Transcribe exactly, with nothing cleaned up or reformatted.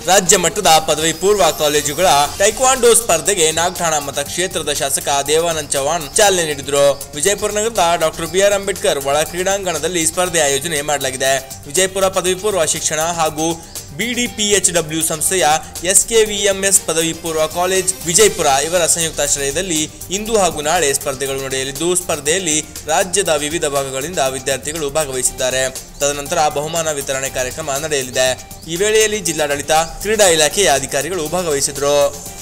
ರಾಜ್ಯ ಮಟ್ಟದ ಪದವಿ ಪೂರ್ವ ಕಾಲೇಜುಗಳ ಟೈಕ್ವಾಂಡೋ ಸ್ಪರ್ಧೆಗೆ ನಾಗಠಾಣ ಮತಕ್ಷೇತ್ರದ ಶಾಸಕ ದೇವಾನಂದ್ ಚೌಹಾಣ್ ಚಾಲನೆ ನೀಡಿದರು. ವಿಜಯಪುರ ನಗರದ ಡಾಕ್ಟರ್ ಬಿ ಆರ್ ಅಂಬೇಡ್ಕರ್ ಒಳ ಕ್ರೀಡಾಂಗಣದಲ್ಲಿ ಸ್ಪರ್ಧೆ ಆಯೋಜನೆ ಮಾಡಲಾಗಿದೆ. ವಿಜಯಪುರ ಪದವಿ ಪೂರ್ವ ಶಿಕ್ಷಣ ಹಾಗೂ ಬಿಡಿಪಿಎಚ್ಡಬ್ಲ್ಯೂ ಸಂಸ್ಥೆಯ ಎಸ್ಕೆವಿಎಂಎಸ್ ಪದವಿ ಪೂರ್ವ ಕಾಲೇಜ್ ವಿಜಯಪುರ ಇವರ ಸಂಯುಕ್ತಾಶ್ರಯದಲ್ಲಿ ಇಂದು ಹಾಗೂ ನಾಳೆ ಸ್ಪರ್ಧೆಗಳು ನಡೆಯಲಿದ್ದು, ಸ್ಪರ್ಧೆಯಲ್ಲಿ ರಾಜ್ಯದ ವಿವಿಧ ಭಾಗಗಳಿಂದ ವಿದ್ಯಾರ್ಥಿಗಳು ಭಾಗವಹಿಸಿದ್ದಾರೆ. ತದನಂತರ ಬಹುಮಾನ ವಿತರಣೆ ಕಾರ್ಯಕ್ರಮ ನಡೆಯಲಿದೆ. ಈ ವೇಳೆಯಲ್ಲಿ ಜಿಲ್ಲಾಡಳಿತ, ಕ್ರೀಡಾ ಇಲಾಖೆಯ ಅಧಿಕಾರಿಗಳು ಭಾಗವಹಿಸಿದರು.